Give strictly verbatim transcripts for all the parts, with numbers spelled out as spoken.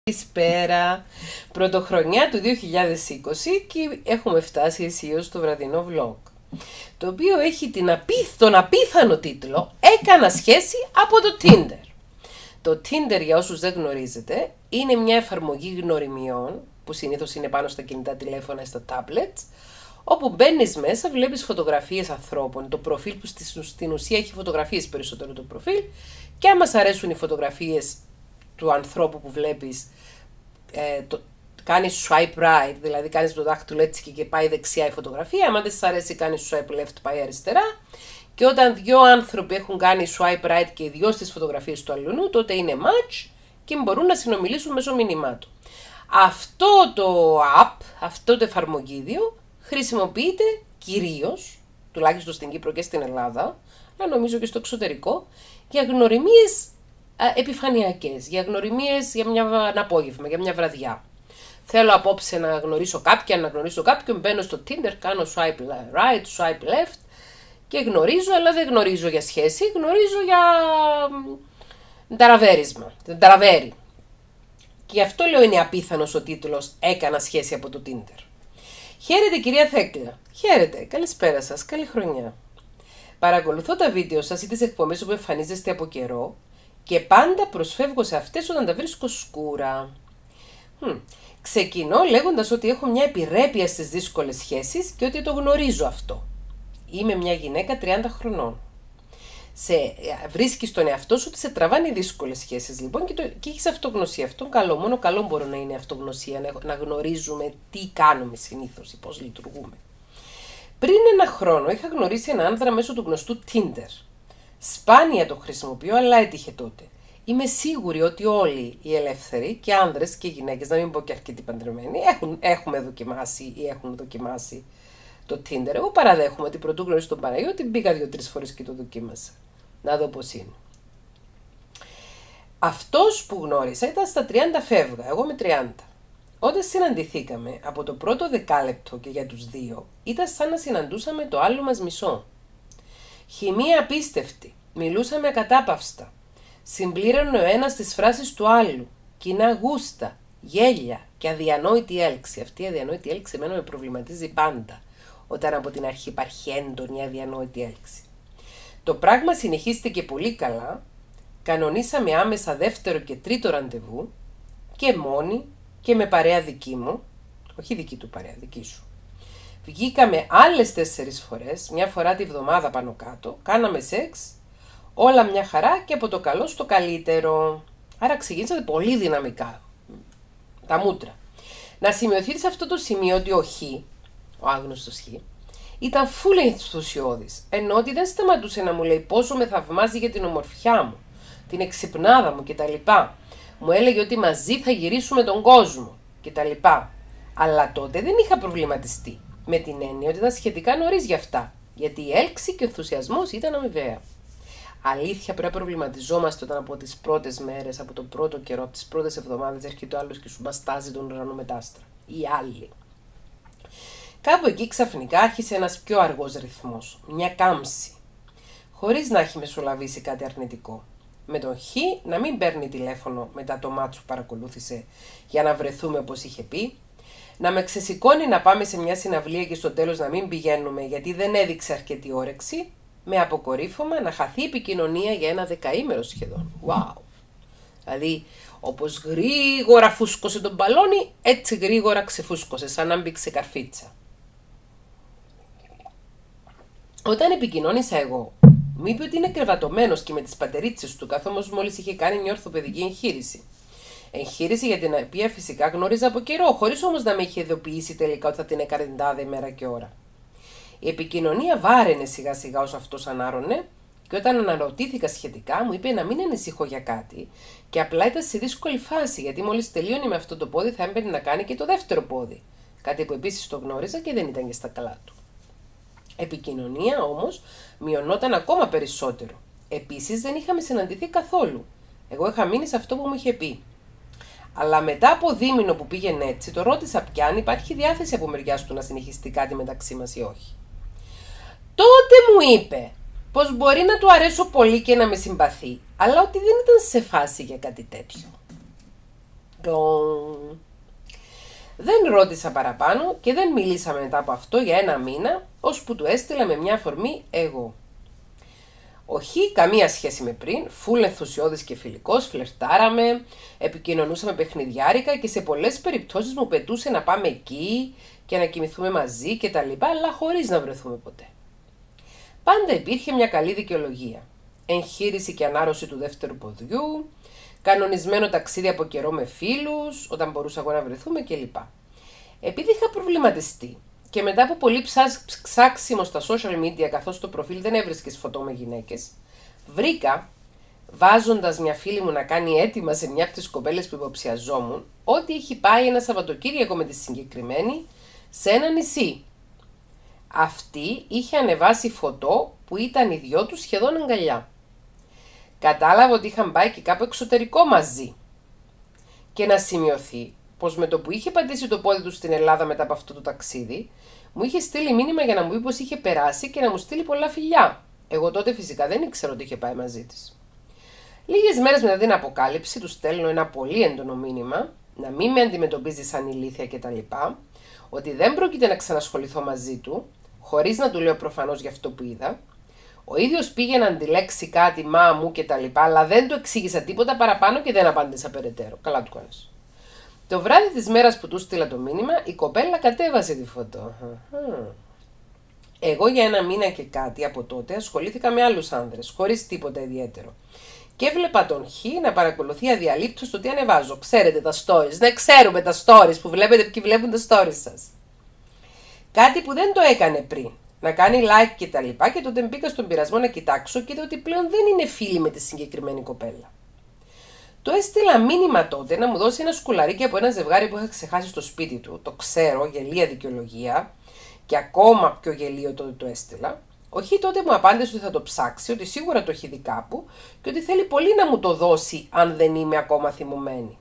Καλησπέρα, πρωτοχρονιά του δύο χιλιάδες είκοσι και έχουμε φτάσει αισίως στο βραδινό vlog, το οποίο έχει την απίθ, τον απίθανο τίτλο «Έκανα σχέση από το Tinder». Το Tinder, για όσους δεν γνωρίζετε, είναι μια εφαρμογή γνωριμιών που συνήθως είναι πάνω στα κινητά τηλέφωνα ή στα tablets, όπου μπαίνεις μέσα, βλέπεις φωτογραφίες ανθρώπων, το προφίλ που στην ουσία έχει φωτογραφίες περισσότερο το προφίλ, και άμα σ' αρέσουν οι φωτογραφίες του ανθρώπου που βλέπεις, ε, το, κάνεις swipe right, δηλαδή κάνεις το δάχτυλο έτσι και πάει δεξιά η φωτογραφία. Άμα δεν σας αρέσει, κάνεις swipe left, πάει αριστερά. Και όταν δύο άνθρωποι έχουν κάνει swipe right και οι δυο στις φωτογραφίες του αλλού, τότε είναι match και μπορούν να συνομιλήσουν μέσω μηνυμάτων. Αυτό το app, αυτό το εφαρμογίδιο χρησιμοποιείται κυρίως, τουλάχιστον στην Κύπρο και στην Ελλάδα, αλλά νομίζω και στο εξωτερικό, για γνωριμίες επιφανειακές, για γνωριμίες για μια, ένα απόγευμα, για μια βραδιά. Θέλω απόψε να γνωρίσω κάποιον, να γνωρίσω κάποιον, μπαίνω στο Tinder, κάνω swipe right, swipe left και γνωρίζω, αλλά δεν γνωρίζω για σχέση, γνωρίζω για ταραβέρισμα, ταραβέρι. Και γι' αυτό λέω είναι απίθανος ο τίτλος «Έκανα σχέση από το Tinder». Χαίρετε κυρία Θέκλα, χαίρετε, καλησπέρα σας, καλή χρονιά. Παρακολουθώ τα βίντεο σας ή τις εκπομπές που εμφανίζεστε από καιρό και πάντα προσφεύγω σε αυτές όταν τα βρίσκω σκούρα. Hm. Ξεκινώ λέγοντας ότι έχω μια επιρρέπεια στις δύσκολες σχέσεις και ότι το γνωρίζω αυτό. Είμαι μια γυναίκα τριάντα χρονών. Σε, βρίσκεις τον εαυτό σου ότι σε τραβάνε οι δύσκολες σχέσεις λοιπόν και, το, και έχεις αυτογνωσία. Αυτό καλό, μόνο καλό μπορεί να είναι αυτογνωσία, να, να γνωρίζουμε τι κάνουμε συνήθως ή πώς λειτουργούμε. Πριν ένα χρόνο είχα γνωρίσει έναν άνδρα μέσω του γνωστού Tinder. Σπάνια το χρησιμοποιώ, αλλά έτυχε τότε. Είμαι σίγουρη ότι όλοι οι ελεύθεροι, και άνδρες και γυναίκες, να μην πω και αρκετοί παντρεμένοι, έχουν, έχουμε δοκιμάσει ή έχουν δοκιμάσει το Tinder. Εγώ παραδέχομαι ότι πρωτού γνωρίσω τον Παναγιώτη, μπήκα δύο-τρεις φορές και το δοκίμασα. Να δω πώς είναι. Αυτός που γνώρισα ήταν στα τριάντα φεύγα, εγώ με τριάντα. Όταν συναντηθήκαμε, από το πρώτο δεκάλεπτο και για τους δύο, ήταν σαν να συναντούσαμε το άλλο μας μισό. Χημεία απίστευτη, μιλούσαμε ακατάπαυστα. Συμπλήρωνε ο ένας τις φράσεις του άλλου, κοινά γούστα, γέλια και αδιανόητη έλξη. Αυτή η αδιανόητη έλξη εμένα με προβληματίζει πάντα, όταν από την αρχή υπάρχει έντονη αδιανόητη έλξη. Το πράγμα συνεχίστηκε πολύ καλά, κανονίσαμε άμεσα δεύτερο και τρίτο ραντεβού, και μόνοι και με παρέα δική μου, όχι δική του παρέα, δική σου. Βγήκαμε άλλες τέσσερις φορές, μια φορά τη βδομάδα πάνω κάτω, κάναμε σεξ, όλα μια χαρά και από το καλό στο καλύτερο. Άρα ξεκίνησατε πολύ δυναμικά, τα μούτρα. Να σημειωθεί σε αυτό το σημείο ότι ο Χ, ο άγνωστος Χ, ήταν φουλ ενθουσιώδης, ενώ ότι δεν σταματούσε να μου λέει πόσο με θαυμάζει για την ομορφιά μου, την εξυπνάδα μου κτλ. Μου έλεγε ότι μαζί θα γυρίσουμε τον κόσμο κτλ. Αλλά τότε δεν είχα προβληματιστεί, με την έννοια ότι ήταν σχετικά νωρίς γι' αυτά, γιατί η έλξη και ο ενθουσιασμός ήταν αμοιβαία. Αλήθεια, πρέπει να προβληματιζόμαστε όταν από τις πρώτες μέρες, από τον πρώτο καιρό, από τις πρώτες εβδομάδες έρχεται ο άλλος και σου μπαστάζει τον ουρανό με τ' άστρα. Οι άλλοι. Κάπου εκεί ξαφνικά άρχισε ένας πιο αργός ρυθμός, μια κάμψη, χωρίς να έχει μεσολαβήσει κάτι αρνητικό. Με τον Χ να μην παίρνει τηλέφωνο μετά το μάτσο που παρακολούθησε για να βρεθούμε όπως είχε πει, να με ξεσηκώνει να πάμε σε μια συναυλία και στο τέλος να μην πηγαίνουμε γιατί δεν έδειξε αρκετή όρεξη, με αποκορύφωμα να χαθεί η επικοινωνία για ένα δεκαήμερο σχεδόν. Wow! Δηλαδή, όπως γρήγορα φούσκωσε τον μπαλόνι, έτσι γρήγορα ξεφούσκωσε, σαν να μπήξε καρφίτσα. Όταν επικοινώνησα εγώ, μου είπε ότι είναι κρεβατωμένος και με τις πατερίτσες του, καθώς μόλις είχε κάνει μια ορθοπαιδική εγχείρηση. Εγχείρηση για την οποία φυσικά γνώριζα από καιρό, χωρίς όμως να με είχε ειδοποιήσει τελικά ότι θα την έκανε την τάδε μέρα και ώρα. Η επικοινωνία βάραινε σιγά σιγά όσο αυτός ανάρωνε, και όταν αναρωτήθηκα σχετικά μου είπε να μην ανησυχώ για κάτι και απλά ήταν σε δύσκολη φάση, γιατί μόλις τελείωνε με αυτό το πόδι θα έμπαινε να κάνει και το δεύτερο πόδι. Κάτι που επίσης το γνώριζα και δεν ήταν και στα καλά του. Επικοινωνία όμως μειωνόταν ακόμα περισσότερο. Επίσης δεν είχαμε συναντηθεί καθόλου. Εγώ είχα μείνει σε αυτό που μου είχε πει. Αλλά μετά από δίμηνο που πήγαινε έτσι, το ρώτησα πια αν υπάρχει διάθεση από μεριάς του να συνεχιστεί κάτι μεταξύ μας ή όχι. Τότε μου είπε πως μπορεί να του αρέσω πολύ και να με συμπαθεί, αλλά ότι δεν ήταν σε φάση για κάτι τέτοιο. Γκλον. Δεν ρώτησα παραπάνω και δεν μιλήσαμε μετά από αυτό για ένα μήνα, ώσπου του έστειλα με μια αφορμή εγώ. Όχι καμία σχέση με πριν, φουλ ενθουσιώδης και φιλικός, φλερτάραμε, επικοινωνούσαμε παιχνιδιάρικα και σε πολλές περιπτώσεις μου πετούσε να πάμε εκεί και να κοιμηθούμε μαζί και τα λοιπά, αλλά χωρίς να βρεθούμε ποτέ. Πάντα υπήρχε μια καλή δικαιολογία. Εγχείρηση και ανάρρωση του δεύτερου ποδιού, κανονισμένο ταξίδι από καιρό με φίλους, όταν μπορούσα εγώ να βρεθούμε κλπ. Επειδή είχα προβληματιστεί και μετά από πολύ ψάξιμο στα social media, καθώς το προφίλ δεν έβρισκες φωτό με γυναίκες, βρήκα, βάζοντας μια φίλη μου να κάνει αίτημα σε μια από τις κοπέλες που υποψιαζόμουν, ότι είχε πάει ένα Σαββατοκύριακο με τη συγκεκριμένη σε ένα νησί. Αυτή είχε ανεβάσει φωτό που ήταν οι δυο τους σχεδόν αγκαλιά. Κατάλαβα ότι είχαν πάει και κάπου εξωτερικό μαζί. Και να σημειωθεί πως με το που είχε πατήσει το πόδι του στην Ελλάδα μετά από αυτό το ταξίδι, μου είχε στείλει μήνυμα για να μου πει πως είχε περάσει και να μου στείλει πολλά φιλιά. Εγώ τότε φυσικά δεν ήξερα ότι είχε πάει μαζί της. Λίγες μέρες μετά την αποκάλυψη του στέλνω ένα πολύ έντονο μήνυμα, να μην με αντιμετωπίζει σαν ηλίθια κτλ. Ότι δεν πρόκειται να ξανασχοληθώ μαζί του, χωρίς να του λέω προφανώς για αυτό που είδα. Ο ίδιος πήγε να αντιλέξει κάτι μα μου κτλ. Αλλά δεν του εξήγησα τίποτα παραπάνω και δεν απάντησα περαιτέρω. Καλά του κάνεις. Το βράδυ της μέρας που του στείλα το μήνυμα, η κοπέλα κατέβασε τη φωτό. Εγώ για ένα μήνα και κάτι από τότε ασχολήθηκα με άλλους άνδρες, χωρίς τίποτα ιδιαίτερο. Και έβλεπα τον Χ να παρακολουθεί αδιαλείπτως το τι ανεβάζω. Ξέρετε τα stories, ναι, ξέρουμε τα stories που βλέπετε και βλέπουν τα stories σας. Κάτι που δεν το έκανε πριν. Να κάνει like και τα λοιπά και τότε μπήκα στον πειρασμό να κοιτάξω και είδα ότι πλέον δεν είναι φίλη με τη συγκεκριμένη κοπέλα. Το έστειλα μήνυμα τότε να μου δώσει ένα σκουλαρίκι από ένα ζευγάρι που είχα ξεχάσει στο σπίτι του. Το ξέρω, γελία δικαιολογία και ακόμα πιο γελίο τότε το έστειλα. Όχι, τότε μου απάντησε ότι θα το ψάξει, ότι σίγουρα το έχει δει κάπου και ότι θέλει πολύ να μου το δώσει αν δεν είμαι ακόμα θυμωμένη.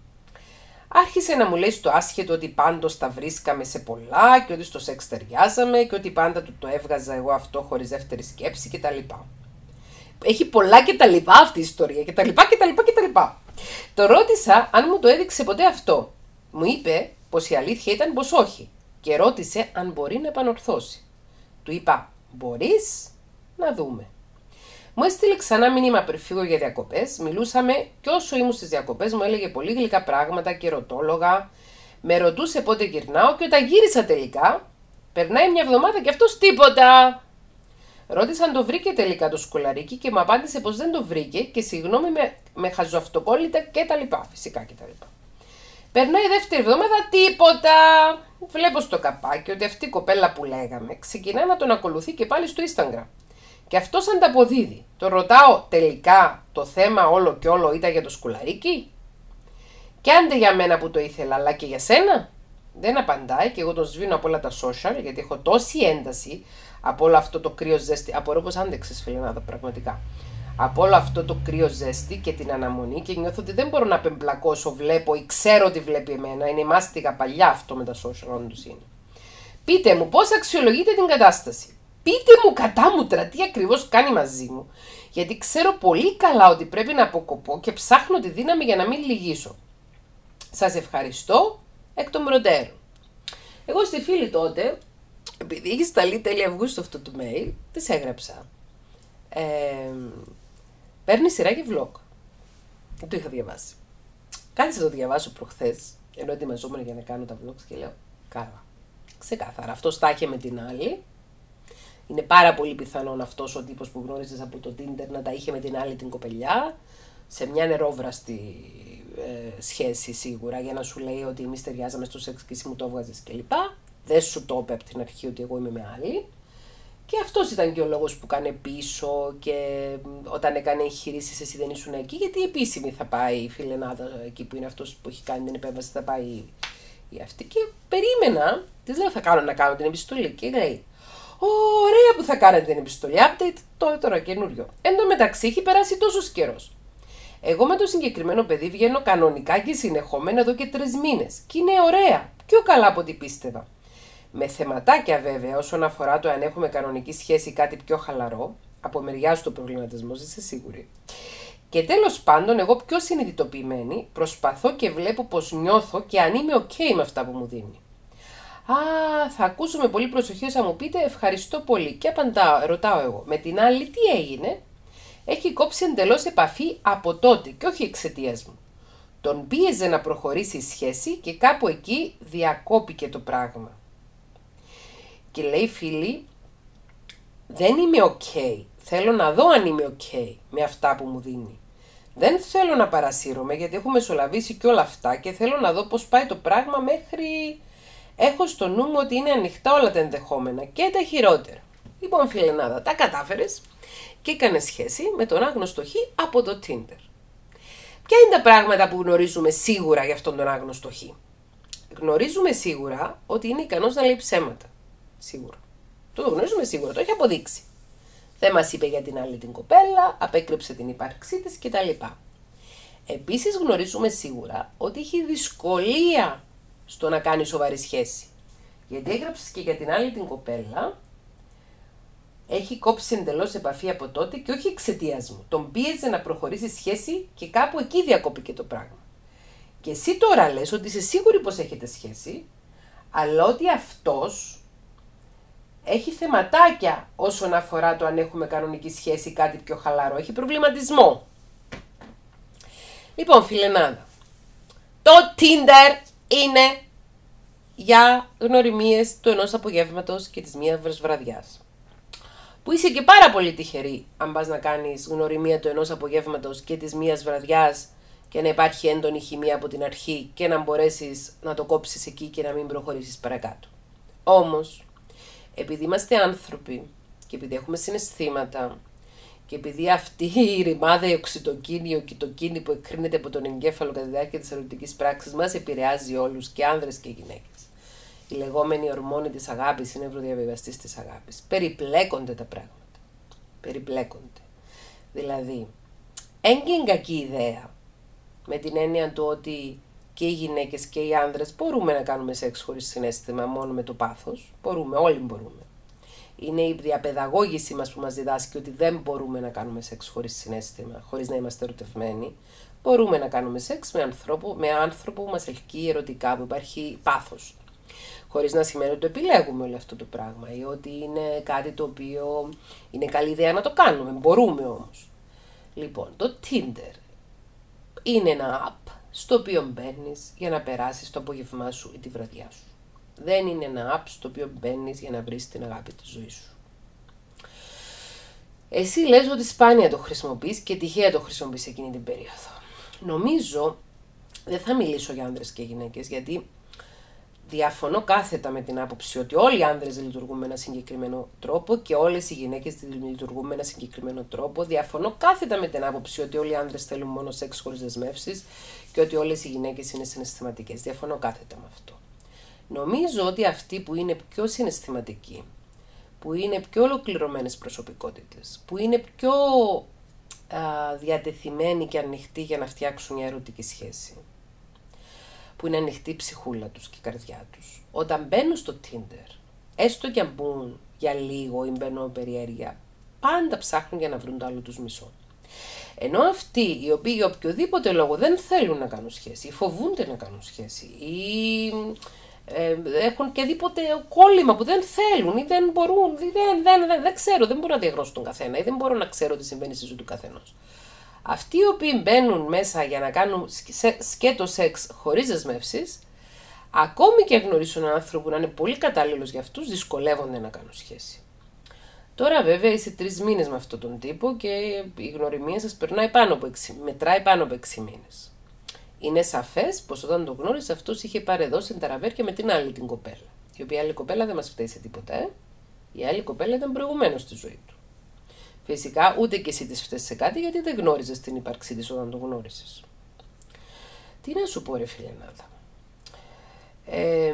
Άρχισε να μου λέει στο άσχετο ότι πάντως τα βρίσκαμε σε πολλά και ότι στο σεξ ταιριάζαμε και ότι πάντα του το έβγαζα εγώ αυτό χωρίς δεύτερη σκέψη κτλ. Έχει πολλά και τα λοιπά αυτή η ιστορία και τα λοιπά και τα λοιπά και τα λοιπά. Το ρώτησα αν μου το έδειξε ποτέ αυτό. Μου είπε πως η αλήθεια ήταν πως όχι και ρώτησε αν μπορεί να επανορθώσει. Του είπα μπορείς να δούμε. Μου έστειλε ξανά μήνυμα πριν φύγω για διακοπές, μιλούσαμε και όσο ήμουν στις διακοπές μου έλεγε πολύ γλυκά πράγματα και ρωτόλογα. Με ρωτούσε πότε γυρνάω και όταν γύρισα τελικά, περνάει μια εβδομάδα και αυτός τίποτα. Ρώτησα αν το βρήκε τελικά το σκουλαρίκι και μου απάντησε πως δεν το βρήκε και συγγνώμη με, με χαζοαυτοκόλλητα και τα λοιπά, φυσικά και τα λοιπά. Περνάει η δεύτερη εβδομάδα, τίποτα. Βλέπω στο καπάκι ότι αυτή η κοπέλα που λέγαμε ξεκινά να τον ακολουθεί και πάλι στο Instagram. Και αυτός ανταποδίδει. Το ρωτάω τελικά το θέμα όλο και όλο ήταν για το σκουλαρίκι. Και άντε για μένα που το ήθελα, αλλά και για σένα. Δεν απαντάει και εγώ τον σβήνω από όλα τα social γιατί έχω τόση ένταση από όλο αυτό το κρύο ζέστη. Απορώ πως άντεξες φιλενάδα πραγματικά. Από όλο αυτό το κρύο ζέστη και την αναμονή και νιώθω ότι δεν μπορώ να πεμπλακώ όσο βλέπω ή ξέρω ότι βλέπει εμένα. Είναι η μάστιγα παλιά αυτό με τα social, όντως είναι. Πείτε μου πώς αξιολογείτε την κατάσταση. Πείτε μου κατάμουτρα τι ακριβώς κάνει μαζί μου. Γιατί ξέρω πολύ καλά ότι πρέπει να αποκοπώ και ψάχνω τη δύναμη για να μην λυγίσω. Σας ευχαριστώ εκ των προτέρων. Εγώ στη φίλη τότε, επειδή είχε σταλεί τέλη Αυγούστου αυτό το mail, της έγραψα. Ε, παίρνει σειρά και vlog. Δεν το είχα διαβάσει. Κάθισα να το διαβάσω προχθές, ενώ ετοιμαζόμουν για να κάνω τα vlogs και λέω, καλά. Ξεκάθαρα, αυτός τα είχε με την άλλη. Είναι πάρα πολύ πιθανόν αυτός ο τύπος που γνώριζες από το Tinder να τα είχε με την άλλη την κοπελιά, σε μια νερόβραστη ε, σχέση σίγουρα, για να σου λέει ότι εμείς ταιριάζαμε στο σεξ και εσύ μου το έβγαζες κλπ. Δεν σου το είπε από την αρχή ότι εγώ είμαι με άλλη. Και αυτός ήταν και ο λόγος που έκανε πίσω και όταν έκανε εγχειρήσεις εσύ δεν ήσουν εκεί, γιατί επίσημη θα πάει η φιλενάδα εκεί που είναι αυτός που έχει κάνει την επέμβαση, θα πάει η αυτή. Και περίμενα, της λέω θα κάνω να κάνω την επιστολή και λέει ωραία που θα κάνετε την επιστολή, update τώρα, τώρα καινούριο. Εν τω μεταξύ έχει περάσει τόσος καιρός. Εγώ με το συγκεκριμένο παιδί βγαίνω κανονικά και συνεχόμενα εδώ και τρεις μήνες και είναι ωραία, πιο καλά από ό,τι πίστευα. Με θεματάκια βέβαια όσον αφορά το αν έχουμε κανονική σχέση ή κάτι πιο χαλαρό, από μεριά του το προβληματισμό, είσαι σίγουρη. Και τέλος πάντων, εγώ πιο συνειδητοποιημένη, προσπαθώ και βλέπω πως νιώθω και αν είμαι ok με αυτά που μου δίνει. Α, θα ακούσω με πολύ προσοχή όσα μου πείτε, ευχαριστώ πολύ. Και απαντάω, ρωτάω εγώ, με την άλλη τι έγινε? Έχει κόψει εντελώς επαφή από τότε και όχι εξαιτίας μου. Τον πίεζε να προχωρήσει η σχέση και κάπου εκεί διακόπηκε το πράγμα. Και λέει φίλη, δεν είμαι ok. Θέλω να δω αν είμαι ok με αυτά που μου δίνει. Δεν θέλω να παρασύρωμαι γιατί έχω μεσολαβήσει και όλα αυτά και θέλω να δω πώς πάει το πράγμα μέχρι... Έχω στο νου μου ότι είναι ανοιχτά όλα τα ενδεχόμενα και τα χειρότερα. Λοιπόν φιλενάδα, τα κατάφερες και έκανε σχέση με τον άγνωστο Χ από το Tinder. Ποια είναι τα πράγματα που γνωρίζουμε σίγουρα για αυτόν τον άγνωστο Χ? Γνωρίζουμε σίγουρα ότι είναι ικανός να λέει ψέματα. Σίγουρα. Το γνωρίζουμε σίγουρα, το έχει αποδείξει. Δεν μας είπε για την άλλη την κοπέλα, απέκρυψε την ύπαρξή της κτλ. Επίσης γνωρίζουμε σίγουρα ότι έχει δυσκολία στο να κάνει σοβαρή σχέση. Γιατί έγραψε και για την άλλη την κοπέλα, έχει κόψει εντελώς επαφή από τότε και όχι εξαιτίας μου. Τον πίεζε να προχωρήσει σχέση και κάπου εκεί διακόπηκε το πράγμα. Και εσύ τώρα λες ότι είσαι σίγουρη πως έχετε σχέση, αλλά ότι αυτός έχει θεματάκια όσον αφορά το αν έχουμε κανονική σχέση ή κάτι πιο χαλαρό. Έχει προβληματισμό. Λοιπόν, φιλενάδα, το Tinder είναι για γνωριμίες του ενός απογεύματος και της μίας βραδιάς. Που είσαι και πάρα πολύ τυχερή αν πας να κάνεις γνωριμία του ενός απογεύματος και της μίας βραδιάς και να υπάρχει έντονη χημεία από την αρχή και να μπορέσεις να το κόψεις εκεί και να μην προχωρήσεις παρακάτω. Όμως, επειδή είμαστε άνθρωποι και επειδή έχουμε συναισθήματα και επειδή αυτή η ρημάδα, η οξυτοκίνη, η οκυτοκίνη που εκκρίνεται από τον εγκέφαλο κατά τη διάρκεια της ερωτικής πράξης μας επηρεάζει όλους και άνδρες και γυναίκες. Η λεγόμενη ορμόνη της αγάπης είναι ευρωδιαβιβαστής της αγάπης. Περιπλέκονται τα πράγματα. Περιπλέκονται. Δηλαδή, έγκυν κακή ιδέα με την έννοια του ότι και οι γυναίκες και οι άνδρες μπορούμε να κάνουμε σεξ χωρίς συναίσθημα μόνο με το πάθος. Μπορούμε, όλοι μπορούμε. Είναι η διαπαιδαγώγηση μας που μας διδάσκει ότι δεν μπορούμε να κάνουμε σεξ χωρίς συναίσθημα, χωρίς να είμαστε ερωτευμένοι. Μπορούμε να κάνουμε σεξ με άνθρωπο, με άνθρωπο που μας ελκύει ερωτικά, που υπάρχει πάθος. Χωρίς να σημαίνει ότι το επιλέγουμε όλο αυτό το πράγμα ή ότι είναι κάτι το οποίο είναι καλή ιδέα να το κάνουμε. Μπορούμε όμως. Λοιπόν, το Tinder είναι ένα app στο οποίο μπαίνεις για να περάσεις το απόγευμά σου ή τη βραδιά σου. Δεν είναι ένα app στο οποίο μπαίνεις για να βρεις την αγάπη της ζωής σου. Εσύ λες ότι σπάνια το χρησιμοποιείς και τυχαία το χρησιμοποιείς εκείνη την περίοδο. Νομίζω, δεν θα μιλήσω για άνδρες και γυναίκες, γιατί διαφωνώ κάθετα με την άποψη ότι όλοι οι άνδρες λειτουργούν με ένα συγκεκριμένο τρόπο και όλες οι γυναίκες λειτουργούν με ένα συγκεκριμένο τρόπο. Διαφωνώ κάθετα με την άποψη ότι όλοι οι άνδρες θέλουν μόνο σεξ χωρίς δεσμεύσεις και ότι όλες οι γυναίκες είναι συναισθηματικές. Διαφωνώ κάθετα με αυτό. Νομίζω ότι αυτοί που είναι πιο συναισθηματικοί, που είναι πιο ολοκληρωμένες προσωπικότητες, που είναι πιο α, διατεθειμένοι και ανοιχτοί για να φτιάξουν μια ερωτική σχέση, που είναι ανοιχτή η ψυχούλα τους και η καρδιά τους, όταν μπαίνουν στο Tinder, έστω και αν μπουν για λίγο ή μπαίνουν περιέργεια, πάντα ψάχνουν για να βρουν το άλλο τους μισό. Ενώ αυτοί οι οποίοι για οποιοδήποτε λόγο δεν θέλουν να κάνουν σχέση ή φοβούνται να κάνουν σχέση ή ε, έχουν και δίποτε κόλλημα που δεν θέλουν ή δεν μπορούν, ή δεν, δεν, δεν, δεν ξέρω, δεν μπορώ να διαγνώσω τον καθένα ή δεν μπορώ να ξέρω τι συμβαίνει στη ζωή του καθενός. Αυτοί οι οποίοι μπαίνουν μέσα για να κάνουν σκέτο σεξ χωρίς δεσμεύσεις, ακόμη και γνωρίσουν έναν άνθρωπο να είναι πολύ κατάλληλος για αυτούς, δυσκολεύονται να κάνουν σχέση. Τώρα βέβαια είσαι τρεις μήνες με αυτόν τον τύπο και η γνωριμία σας περνάει πάνω από έξι, μετράει πάνω από έξι μήνες. Είναι σαφές πως όταν τον γνώρισε αυτός είχε παρεδώσει την ταραβέρκια με την άλλη την κοπέλα. Η οποία άλλη κοπέλα δεν μας φταίει σε τίποτα, ε. Η άλλη κοπέλα ήταν προηγουμένως στη ζωή του. Φυσικά ούτε και εσύ της φταίς σε κάτι γιατί δεν γνώριζες την ύπαρξή της όταν τον γνώρισες. Τι να σου πω ρε φιλενάδα. Ε,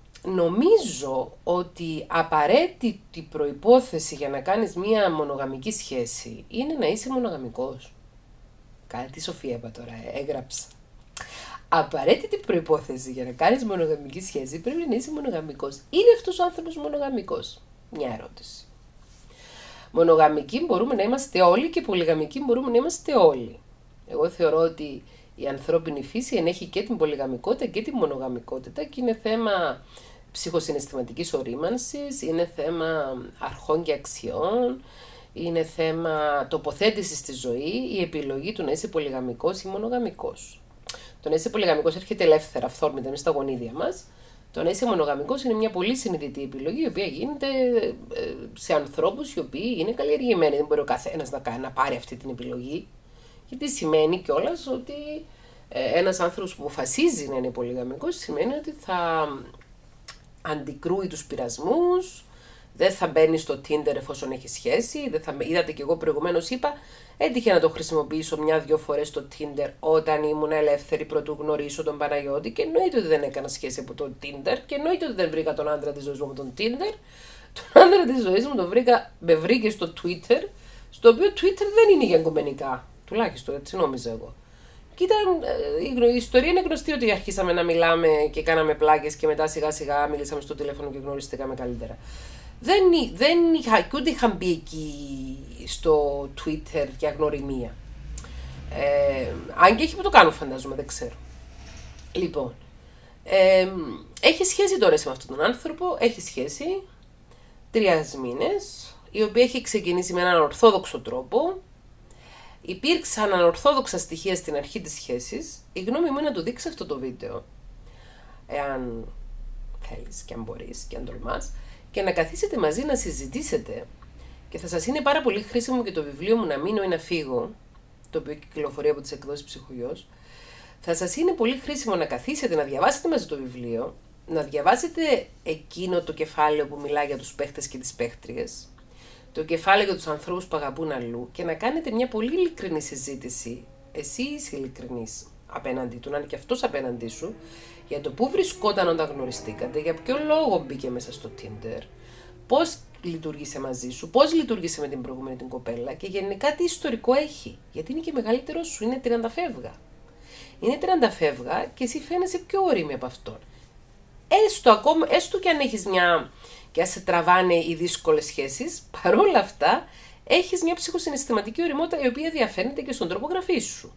νομίζω ότι απαραίτητη προϋπόθεση για να κάνεις μία μονογαμική σχέση είναι να είσαι μονογαμικός. Κάτι Σοφία είπα τώρα, ε, έγραψα. Απαραίτητη προϋπόθεση για να κάνεις μονογαμική σχέση πρέπει να είσαι μονογαμικός. Είναι αυτός ο άνθρωπος μονογαμικός? Μια ερώτηση. Μονογαμικοί μπορούμε να είμαστε όλοι και πολυγαμικοί μπορούμε να είμαστε όλοι. Εγώ θεωρώ ότι η ανθρώπινη φύση ενέχει και την πολυγαμικότητα και την μονογαμικότητα και είναι θέμα ψυχοσυναισθηματικής ορίμανσης, είναι θέμα αρχών και αξιών, είναι θέμα τοποθέτησης στη ζωή, η επιλογή του να είσαι πολυγαμικός ή μονογαμικός. Το να είσαι πολυγαμικός έρχεται ελεύθερα, αυθόρμητα, είναι στα γονίδια μας. Το να είσαι μονογαμικός είναι μια πολύ συνειδητή επιλογή, η οποία γίνεται σε ανθρώπους οι οποίοι είναι καλλιεργημένοι. Δεν μπορεί ο καθένας να, να πάρει αυτή την επιλογή, γιατί σημαίνει κιόλας ότι ένας άνθρωπος που αποφασίζει να είναι πολυγαμικός σημαίνει ότι θα αντικρούει τους πειρασμούς, δεν θα μπαίνει στο Tinder εφόσον έχει σχέση. Δεν θα... Είδατε και εγώ προηγουμένως είπα, έτυχε να το χρησιμοποιήσω μια-δυο φορές στο Tinder όταν ήμουν ελεύθερη πρωτού γνωρίσω τον Παναγιώτη και εννοείται ότι δεν έκανα σχέση από το Tinder και εννοείται ότι δεν βρήκα τον άντρα της ζωής μου από τον Tinder. Τον άντρα της ζωής μου τον βρήκα, με βρήκε στο Twitter, στο οποίο Twitter δεν είναι για εγκομενικά. Τουλάχιστον έτσι νόμιζα εγώ. Και ήταν, η ιστορία είναι γνωστή ότι αρχίσαμε να μιλάμε και κάναμε πλάκες και μετά σιγά σιγά μίλησαμε στο τηλέφωνο και γνωριστήκαμε καλύτερα. Δεν, δεν είχα, και ούτε είχα μπει εκεί στο Twitter για γνωριμία. Ε, αν και έχει που το κάνω φαντάζομαι, δεν ξέρω. Λοιπόν, ε, έχει σχέση τώρα με αυτόν τον άνθρωπο, έχει σχέση τρία μήνες, η οποία έχει ξεκινήσει με έναν ορθόδοξο τρόπο. Υπήρξαν ανορθόδοξα στοιχεία στην αρχή της σχέσης. Η γνώμη μου είναι να το δείξει αυτό το βίντεο, εάν θέλεις και αν μπορείς και αν τολμάς, και να καθίσετε μαζί να συζητήσετε. Και θα σας είναι πάρα πολύ χρήσιμο και το βιβλίο μου «Να μείνω ή να φύγω», το οποίο κυκλοφορεί από τις εκδόσεις Ψυχογιός. Θα σας είναι πολύ χρήσιμο να καθίσετε, να διαβάσετε μαζί το βιβλίο, να διαβάσετε εκείνο το κεφάλαιο που μιλάει για τους παίχτες και τις παίχτριες, το κεφάλαιο για τους ανθρώπους που αγαπούν αλλού και να κάνετε μια πολύ ειλικρινή συζήτηση. Εσύ είσαι ειλικρινής απέναντι του, να είναι και αυτός απέναντί σου, για το πού βρισκόταν όταν γνωριστήκατε, για ποιο λόγο μπήκε μέσα στο Tinder, πώς λειτουργήσε μαζί σου, πώς λειτουργήσε με την προηγούμενη την κοπέλα και γενικά τι ιστορικό έχει. Γιατί είναι και μεγαλύτερος σου, είναι τριάντα φεύγα. Είναι τριάντα φεύγα και εσύ φαίνεσαι πιο όριμη από αυτόν. Έστω, ακόμα, έστω και αν έχεις μια. Και αν σε τραβάνε οι δύσκολες σχέσεις, παρόλα αυτά έχεις μια ψυχοσυναισθηματική ωριμότητα η οποία διαφαίνεται και στον τρόπο γραφής σου.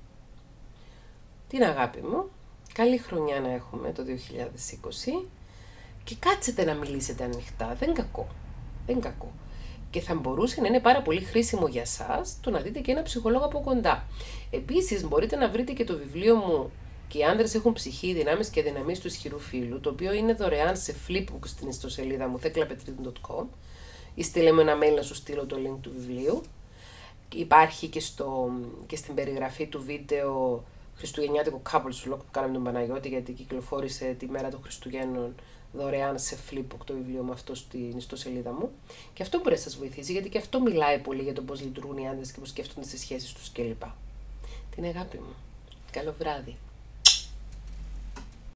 Την αγάπη μου, καλή χρονιά να έχουμε το δύο χιλιάδες είκοσι και κάτσετε να μιλήσετε ανοιχτά, δεν κακό, δεν κακό. Και θα μπορούσε να είναι πάρα πολύ χρήσιμο για σας το να δείτε και ένα ψυχολόγο από κοντά. Επίσης μπορείτε να βρείτε και το βιβλίο μου «Και οι άντρες έχουν ψυχή, δυνάμεις και αδυναμίες του ισχυρού φύλου», το οποίο είναι δωρεάν σε flipbook στην ιστοσελίδα μου θέκλα πετρίδου τελεία com, ή στείλε μου ένα mail να σου στείλω το link του βιβλίου. Υπάρχει και, στο, και στην περιγραφή του βίντεο χριστουγεννιάτικο couples vlog που κάναμε τον Παναγιώτη, γιατί κυκλοφόρησε τη μέρα των Χριστουγέννων δωρεάν σε flipbook το βιβλίο με αυτό στην ιστοσελίδα μου. Και αυτό μπορεί να σας βοηθήσει, γιατί και αυτό μιλάει πολύ για το πώς λειτουργούν οι άντρες και πώς σκέφτονται στις σχέσεις τους κλπ. Την αγάπη μου. Καλό βράδυ.